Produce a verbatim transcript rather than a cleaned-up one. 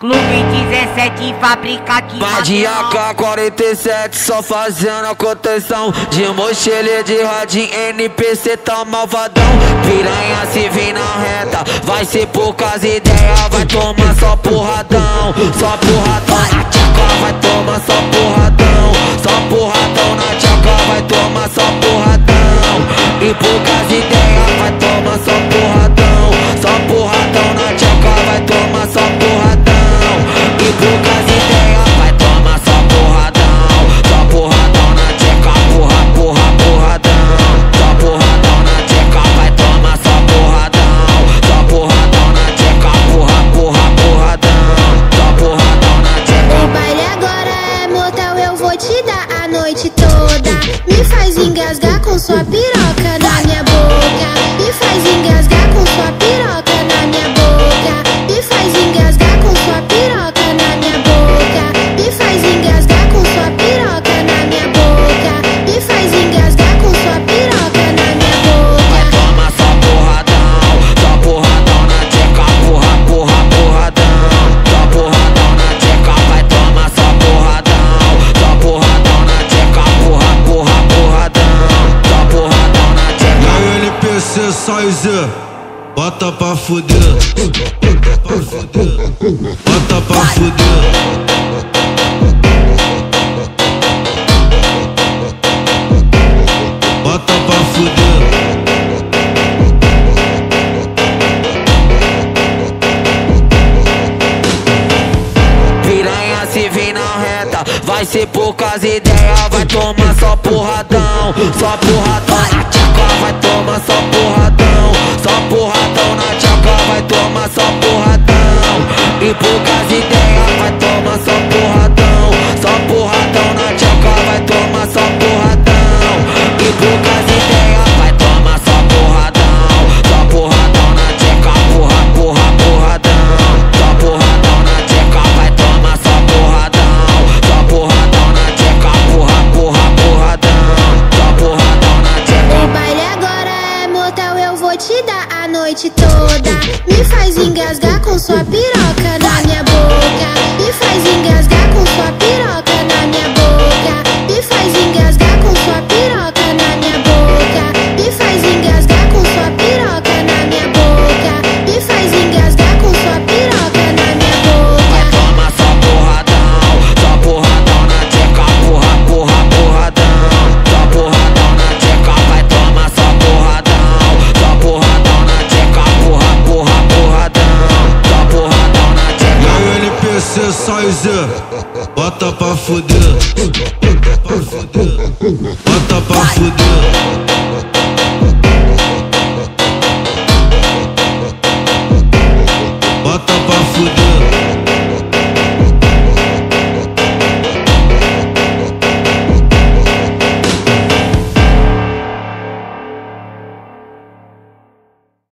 Clube dezessete, fábrica que Vai de A K quarenta e sete, só fazendo a contenção. De mochila de radinho, N P C tá malvadão. Piranha se vir na reta, vai ser poucas ideias. Vai tomar só porradão, só porradão na tchaca. Vai tomar só porradão, só porradão na tchaca. Vai tomar só porradão e poucas ideias. Vai tomar só porradão, só porradão na tchaca. Vai tomar só porradão e poucas ideias. Vai tomar só porradão, só porradão na tcheca. Porra, porra, porradão, só porradão na tcheca. Vai tomar só porradão, só porradão na tcheca. Porra, porra, porradão, só porradão na tcheca. O baile agora é motel, eu vou te dar a noite toda. Me faz engasgar com sua piroca na minha boca. Me faz engasgar com sua piroca na minha boca. Me faz engasgar com sua piroca na minha boca. Me faz engasgar com sua piroca na minha boca. Me faz engasgar com sua piroca na minha boca. Vai tomar só porradão, só porradão na tcheca. Porra, porra, porradão, só porradão na tcheca. Vai tomar só porradão, só porradão na tcheca. Porra, porra, porradão, só porradão na tcheca. E aí, N P C sai Z, bota pra fuder, bota pra fuder, bota pra fuder. Bota pra fuder. Piranha se vir na reta, vai ser poucas ideias. Vai tomar só porradão, só porradão na tchaca. Vai tomar só porradão, só porradão na tchaca. Vai tomar só porradão e poucas ideias. Vai tomar só porradão, só porradão na tchaca. Vai tomar só porradão e poucas ideias. Vai tomar só porradão, só porradão na tcheca. Porra, porra, porradão, só porradão na tcheca. Vai tomar só porradão, só porradão na tcheca. Porra, porra, porradão, só porradão na tcheca. O baile agora é motel, eu vou te dar a noite toda. Me faz engasgar com sua piroca na minha boca. Me faz engasgar com sua piroca na minha boca. Me faz engasgar com sua piroca na minha boca. Me faz engasgar com sua piroca na minha boca. Me faz engasgar com sua piroca na minha boca. Vai tomar só porradão, só porradão na tcheca. Porra, porra, porradão, só porradão na tcheca. Vai tomar só porradão, só porradão na tcheca. Porra, porra, porradão, só porradão na E tcheca. aí, N P C sai Z, bota pra fuder, bota pra fuder, bota pra fuder.